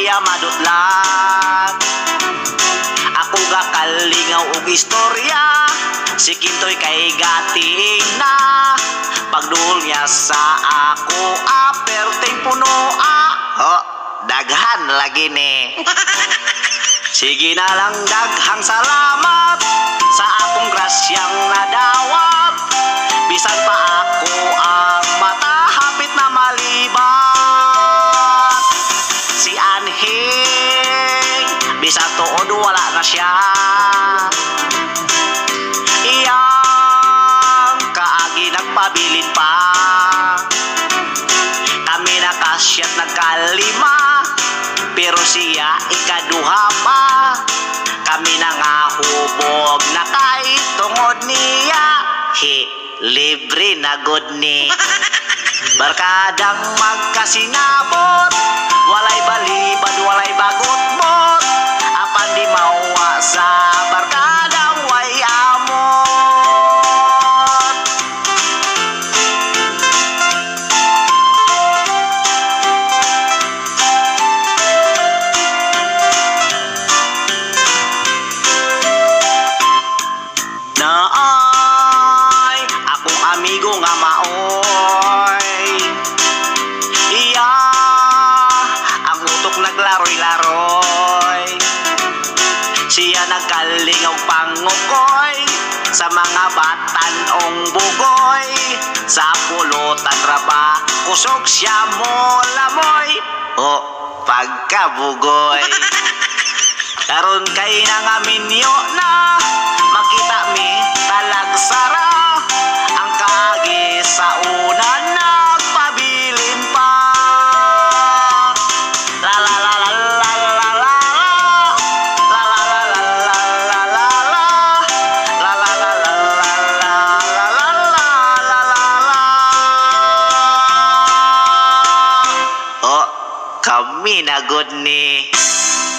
istorya madutlat. Ako gakalingaw og istorya, si Kintoy kay gating na. Pagduol niya sa ako, aperting puno ho, daghan lagi ni. Sige na lang, daghang salamat sa akong grasyang nadawat. Bisan pa ako ang mata, hapit na malibat. Si Anhing, bisan tuod wala na siya. Iyang kaagi nagpabilin pa. Kami nakasyat nagkalima, pero siya ikaduha pa. Kami nangahubog na kahit tungod niya. Libre na good ni. Barkadang magkasinabot, walay balibad, walay bagot-bot. Apan di mawa sa barkadang way amot. Naay akong amigo nga maoy, iya ang utok naglaroy-laroy. Siya nagkalingaw pangukoy sa mga batanong bugoy. Sa pulutan raba kusog siya mo lamoy, o pagkabugoy. Karon kay nangaminyo na, makita mi talagsara. Ang kagi sa una nagpabilin pa. La la la la la la la la la la la la la la la la la la la la. Oh, kami na good ni.